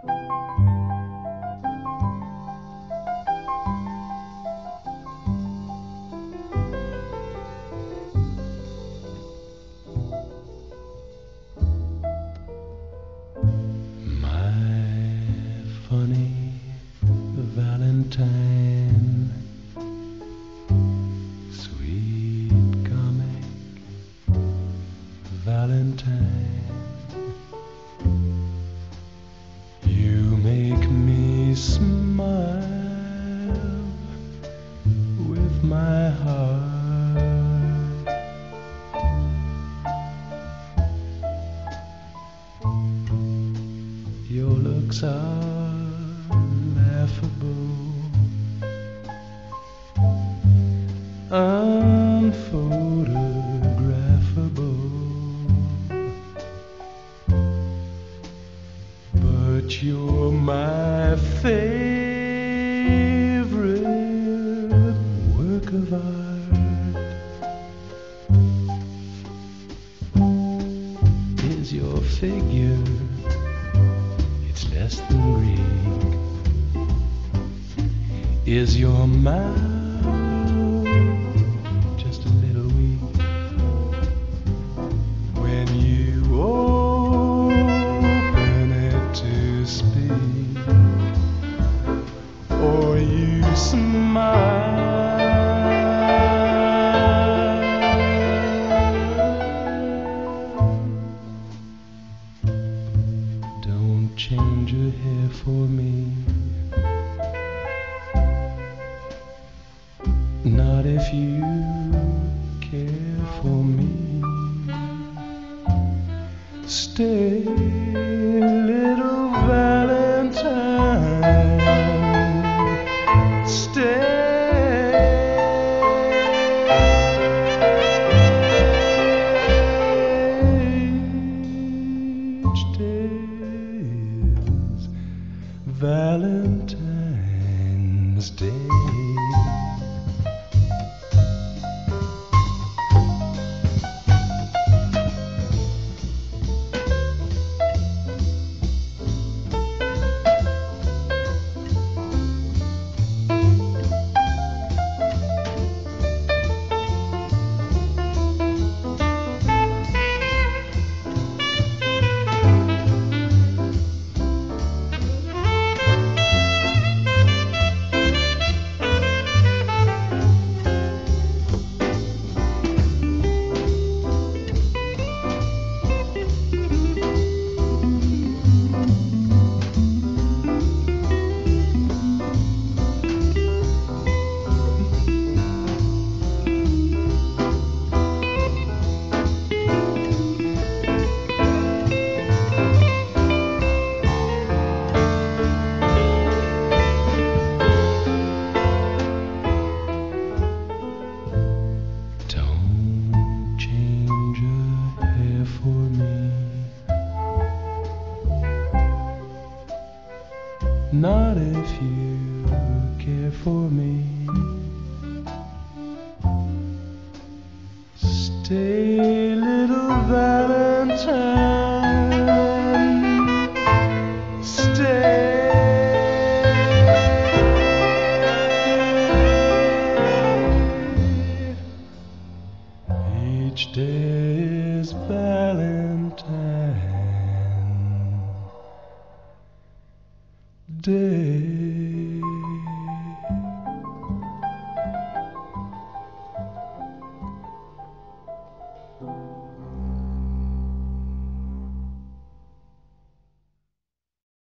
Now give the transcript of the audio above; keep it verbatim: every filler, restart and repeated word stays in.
Funny Valentine, sweet comic Valentine, you make me smile with my heart. Your looks are laughable, unphotographable, but you're my favorite work of art. Is your figure, it's less than Greek. Is your mouth just a little weak when you open it to speak, or you smile? Don't change your hair for me, not if you care for me. Stay, little Valentine, stay. Each day is Valentine's Day. Not if you care for me. Stay, little Valentine, stay. Each day is Valentine Day.